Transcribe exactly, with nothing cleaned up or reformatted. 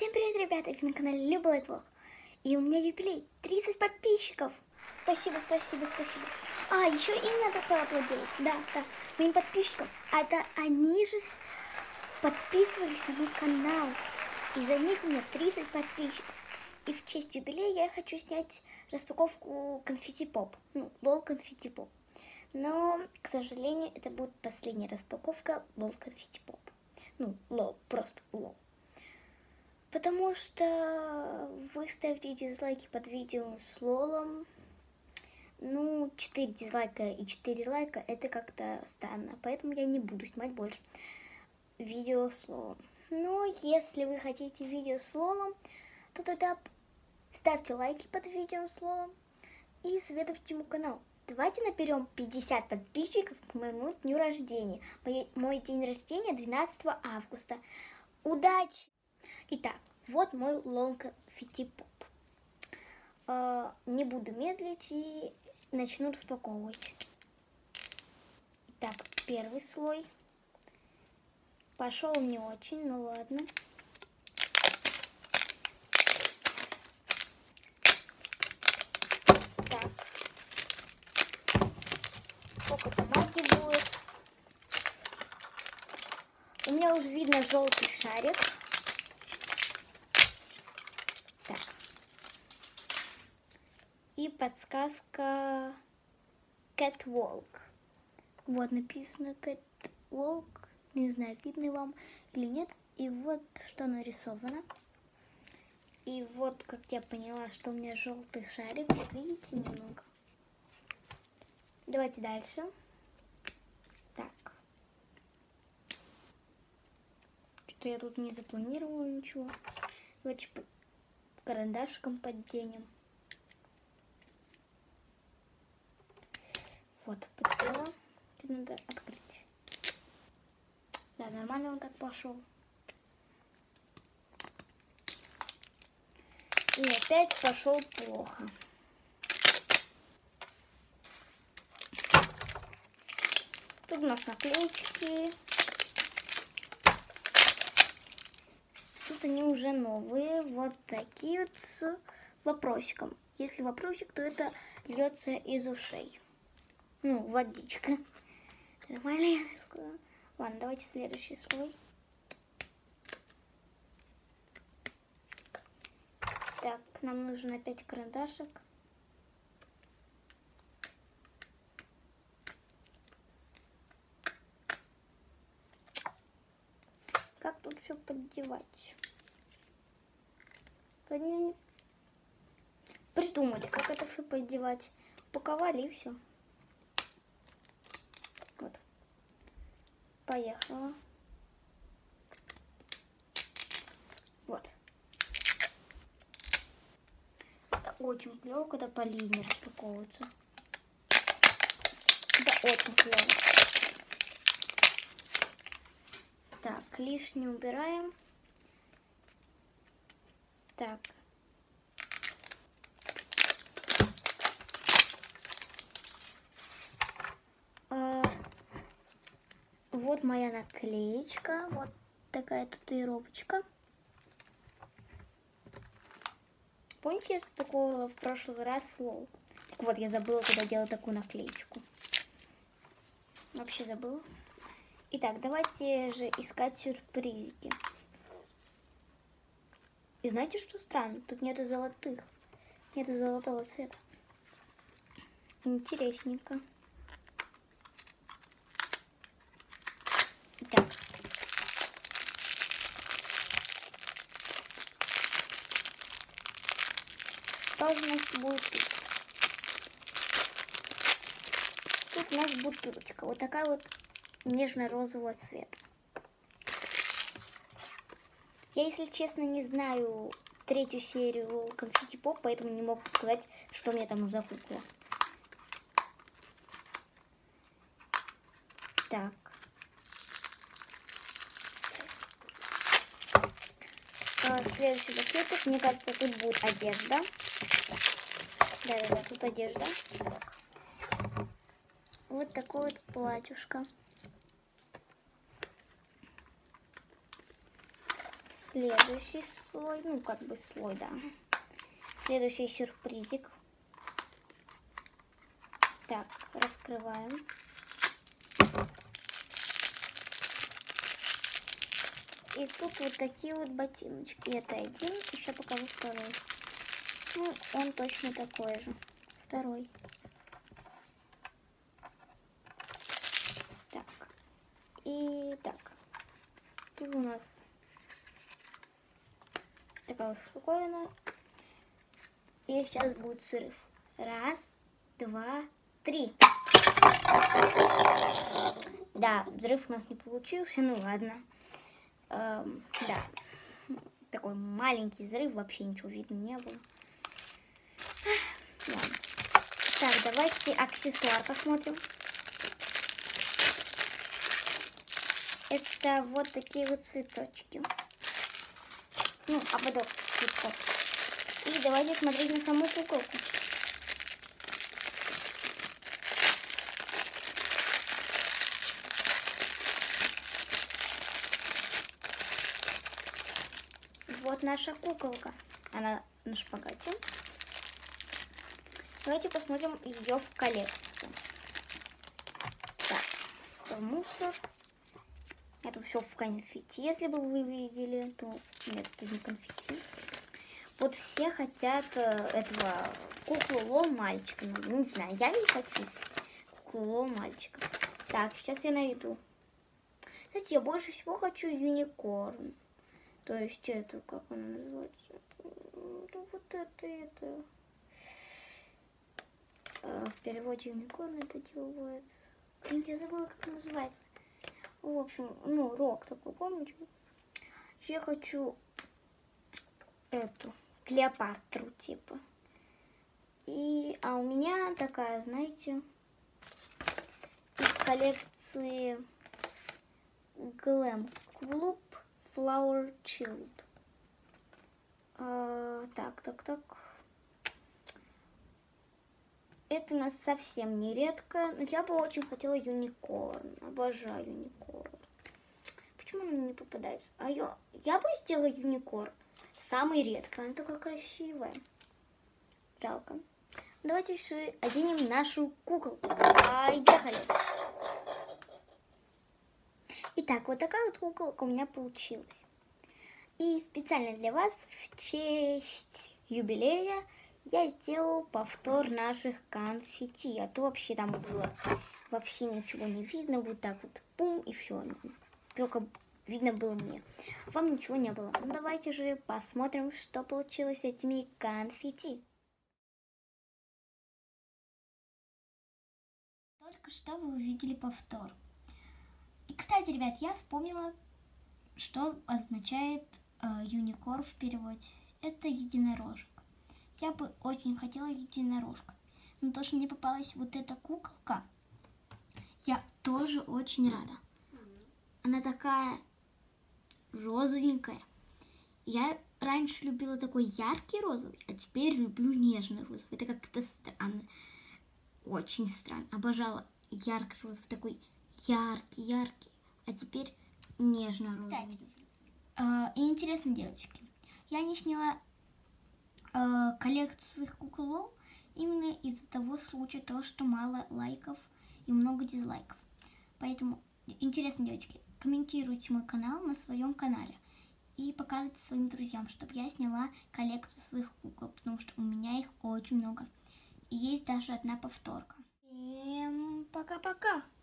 Всем привет, ребята! Вы на канале Люба Лайтлог. И у меня юбилей тридцать подписчиков. Спасибо, спасибо, спасибо. А, еще им надо поаплодировать. Да, да, моим подписчикам. А это они же подписывались на мой канал. Из-за них у меня тридцать подписчиков. И в честь юбилея я хочу снять распаковку конфетти поп. Ну, лол конфетти поп. Но, к сожалению, это будет последняя распаковка лол конфетти поп. Ну, лол, просто лол. Потому что вы ставите дизлайки под видео с лолом. Ну, четыре дизлайка и четыре лайка это как-то странно. Поэтому я не буду снимать больше видео с лолом. Но если вы хотите видео с лолом, то тогда ставьте лайки под видео с лолом и советуйте ему канал. Давайте наберем пятьдесят подписчиков к моему дню рождения. Мой, мой день рождения двенадцатого августа. Удачи! Итак, вот мой лол конфетти поп. Uh, не буду медлить и начну распаковывать. Итак, первый слой. Пошел не очень, ну ладно. Так. Сколько бумаги будет? У меня уже видно желтый шарик. Так. И подсказка Catwalk. Вот написано Catwalk. Не знаю, видно вам или нет. И вот что нарисовано. И вот, как я поняла, что у меня желтый шарик. Вот видите, немного. Давайте дальше. Так. Что я тут не запланировала ничего. Давайте карандашиком подденем. Вот, поддела. Тут надо открыть. Да, нормально он так пошел. И опять пошел плохо. Тут у нас наклеечки. Тут они уже новые. Вот такие вот с вопросиком. Если вопросик, то это льется из ушей. Ну, водичка. Нормально я сказала. Ладно, давайте следующий слой. Так, нам нужен опять карандашик. Как тут все поддевать? Они придумали, как это все поддевать. Упаковали и все. Вот. Поехала. Вот. Это очень клево, когда по линии распаковываются. Это очень клево. Так, лишнее убираем. Так. А, вот моя наклеечка. Вот такая татуировочка. Помните, я распаковывала в прошлый раз лол? Так вот, я забыла, когда делала такую наклеечку. Вообще забыла. Итак, давайте же искать сюрпризики. И знаете, что странно? Тут нету золотых. Нету золотого цвета. Интересненько. Итак. Что же у нас будет тут? Тут у нас бутылочка. Вот такая вот нежно-розового цвета. Я, если честно, не знаю третью серию конфетти поп, поэтому не могу сказать, что мне там за кукла. Так. А, следующий пакетик. Мне кажется, тут будет одежда. Да-да-да, тут одежда. Вот такое вот платьюшко. следующий слой, ну как бы слой, да. Следующий сюрпризик. Так, раскрываем. И тут вот такие вот ботиночки. Это один, еще покажу второй. Ну, он точно такой же. Второй. Так. И так. Тут у нас такая вот штуковина. И сейчас будет взрыв. Раз, два, три. Да, взрыв у нас не получился, ну ладно. Эм, да, такой маленький взрыв, вообще ничего видно не было. Ладно. Так, давайте аксессуар посмотрим. Это вот такие вот цветочки. Ну, ободок цветков. И давайте смотреть на саму куколку. Вот наша куколка. Она на шпагате. Давайте посмотрим ее в коллекцию. Так, это мусор. Это все в конфетти. Если бы вы видели, то нет, это не конфетти. Вот все хотят этого куклу Лол мальчика. Ну, не знаю, я не хочу куклу Лол мальчика. Так, сейчас я найду. Знаете, я больше всего хочу юникорн. То есть это, как она называется? Вот это, это. В переводе юникорн это делает. Я забыла, как называется. В общем, ну, рог такой, помните? Я хочу эту, Клеопатру, типа. И, а у меня такая, знаете, из коллекции Glam Club Flower Child. А, так, так, так. Это у нас совсем не редко, но я бы очень хотела юникорн. Обожаю юникорн. Почему она не попадается? А я, я бы сделала юникорн. Самый редко. Она такая красивая. Жалко. Давайте еще оденем нашу куколку. Поехали. Итак, вот такая вот куколка у меня получилась. И специально для вас в честь юбилея я сделал повтор наших конфетти. А то вообще там было вообще ничего не видно. Вот так вот пум и все. Только видно было мне. Вам ничего не было. Ну давайте же посмотрим, что получилось с этими конфетти. Только что вы увидели повтор. И, кстати, ребят, я вспомнила, что означает э, юникорн в переводе. Это единорожек. Я бы очень хотела единорожка. Но то, что мне попалась вот эта куколка, я тоже очень рада. Она такая розовенькая. Я раньше любила такой яркий розовый, а теперь люблю нежный розовый. Это как-то странно. Очень странно. Обожала яркий розовый, такой яркий, яркий. А теперь нежно-розовый. Кстати, э, и интересно, девочки, я не сняла э, коллекцию своих кукол Лол именно из-за того случая, того, что мало лайков и много дизлайков. Поэтому, интересно, девочки, комментируйте мой канал на своем канале и показывайте своим друзьям, чтобы я сняла коллекцию своих кукол, потому что у меня их очень много. И есть даже одна повторка. Всем пока-пока!